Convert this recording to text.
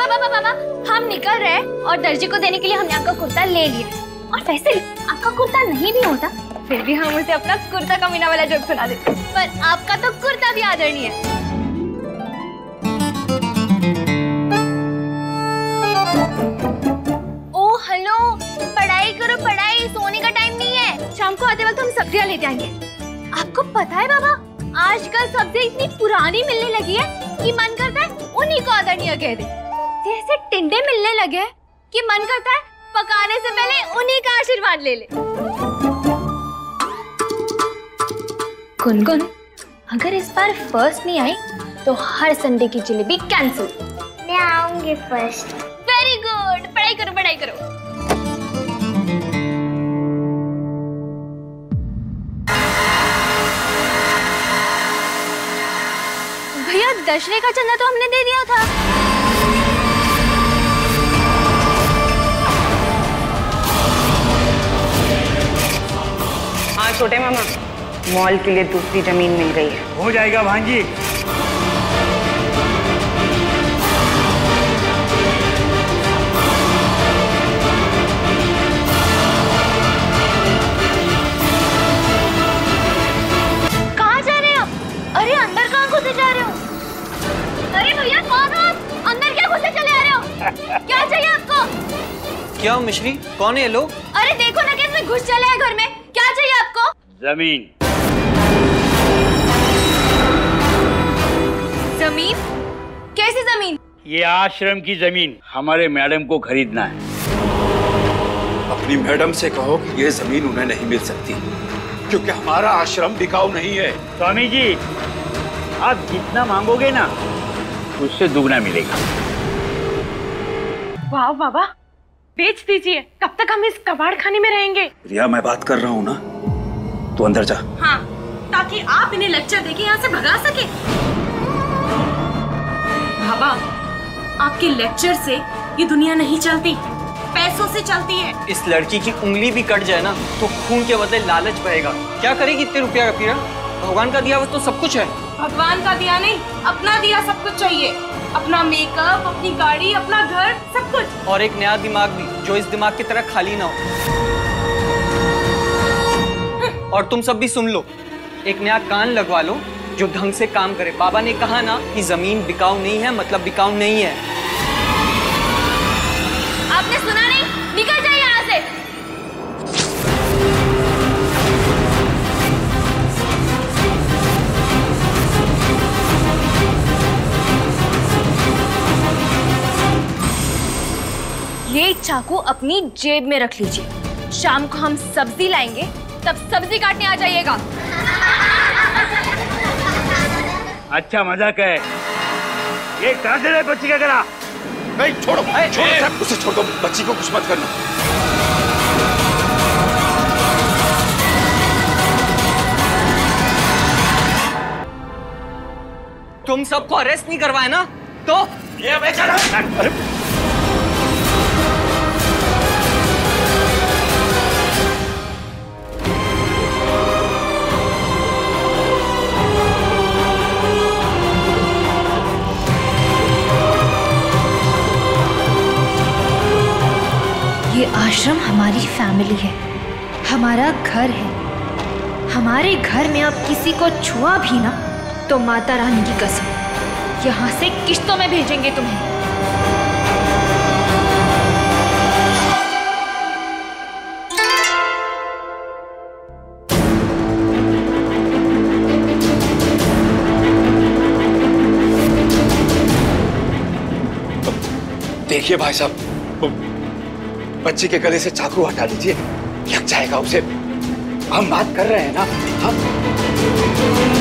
बाबा बाबा, हम निकल रहे हैं और दर्जी को देने के लिए हमने आपका कुर्ता ले लिया। और वैसे आपका कुर्ता नहीं भी होता फिर भी हम उसे अपना कुर्ता कमीना वाला जोक सुना देते, पर आपका तो कुर्ता भी आदरणीय है। ओ हेलो, पढ़ाई करो पढ़ाई, सोने का टाइम नहीं है। शाम को आते वक्त हम सब्जियां लेते आएंगे। आपको पता है बाबा, आजकल सब्जियां इतनी पुरानी मिलने लगी है कि मन करता है उन्हीं को आदरणीय कह दे। जैसे टिंडे मिलने लगे कि मन करता है पकाने से पहले उन्हीं का आशीर्वाद ले ले। गुनगुन, अगर इस बार फर्स्ट नहीं आई तो हर संडे की जलेबी कैंसिल। मैं आऊंगी फर्स्ट। वेरी गुड, पढ़ाई करो पढ़ाई करो। भैया, दशहरे का चंदा तो हमने दे दिया था। हाँ छोटे मामा, मॉल के लिए दूसरी जमीन मिल गई है। हो जाएगा भांजी। कहाँ जा रहे हैं आप? अरे अंदर कहाँ घुसे जा रहे हो? अरे भैया कौन हो आप? अंदर क्या घुसे चले आ रहे हो? क्या चाहिए आपको? क्या मिश्री, कौन है ये लोग? अरे देखो ना कैसे घुस चले हैं घर में। क्या चाहिए आपको? जमीन। जमीन? कैसी जमीन? ये आश्रम की जमीन हमारे मैडम को खरीदना है। अपनी मैडम से कहो कि ये जमीन उन्हें नहीं मिल सकती, क्योंकि हमारा आश्रम बिकाऊ नहीं है। स्वामी जी, आप जितना मांगोगे ना उससे दुगना मिलेगा। वाह बाबा, बेच दीजिए। कब तक हम इस कबाड़ खाने में रहेंगे? रिया, मैं बात कर रहा हूँ ना, तू अंदर जा। हाँ, ताकि आप इन्हें लेक्चर देके यहाँ से भगा सके। बाबा, आपके लेक्चर से ये दुनिया नहीं चलती, पैसों से चलती है। इस लड़की की उंगली भी कट जाए ना तो खून के बदले लालच बहेगा। क्या करेगी इतने रुपया का पीरा? भगवान का दिया वो तो सब कुछ है। भगवान का दिया नहीं, अपना दिया सब कुछ चाहिए। अपना मेकअप, अपनी गाड़ी, अपना घर, सब कुछ। और एक नया दिमाग भी, जो इस दिमाग की तरह खाली ना हो। और तुम सब भी सुन लो, एक नया कान लगवा लो जो ढंग से काम करे। बाबा ने कहा ना कि जमीन बिकाऊ नहीं है, मतलब बिकाऊ नहीं है। आपने सुना नहीं? निकल जाइए यहाँ से। ये चाकू अपनी जेब में रख लीजिए। शाम को हम सब्जी लाएंगे, तब सब्जी काटने आ जाइएगा। अच्छा मजाक है। ये कहाँ से बच्ची का गला? नहीं, छोड़ो छोड़ो, उसे छोड़ दो, बच्ची को कुछ मत करना। तुम सबको अरेस्ट नहीं करवाए ना तो ये बेचारा। अरे ये आश्रम हमारी फैमिली है, हमारा घर है। हमारे घर में अब किसी को छुआ भी ना तो माता रानी की कसम, यहाँ से किश्तों में भेजेंगे तुम्हें। देखिए भाई साहब, बच्ची के गले से चाकू हटा दीजिए, लग जाएगा उसे। हम बात कर रहे हैं ना। हम